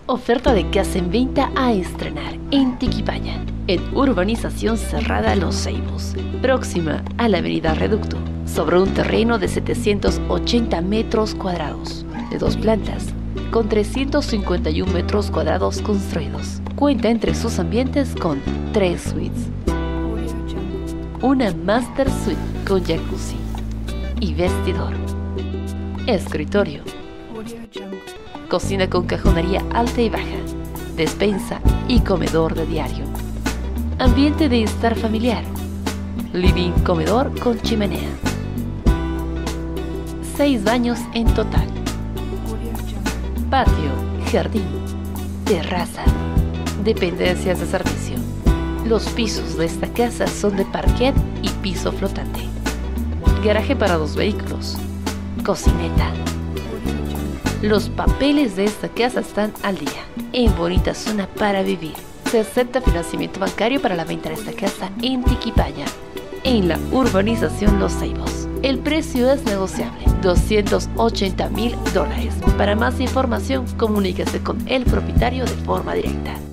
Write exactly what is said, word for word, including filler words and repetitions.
Oferta de casa en venta a estrenar en Tiquipaya, en Urbanización Cerrada Los Ceibos, próxima a la avenida Reducto, sobre un terreno de setecientos ochenta metros cuadrados, de dos plantas, con trescientos cincuenta y un metros cuadrados construidos. Cuenta entre sus ambientes con tres suites, una master suite con jacuzzi y vestidor, escritorio, cocina con cajonería alta y baja, despensa y comedor de diario, ambiente de estar familiar, living comedor con chimenea, seis baños en total, patio, jardín, terraza, dependencias de servicio. Los pisos de esta casa son de parquet y piso flotante, garaje para dos vehículos, cocineta. Los papeles de esta casa están al día, en bonita zona para vivir. Se acepta financiamiento bancario para la venta de esta casa en Tiquipaya, en la urbanización Los Ceibos. El precio es negociable, doscientos ochenta mil dólares. Para más información, comuníquese con el propietario de forma directa.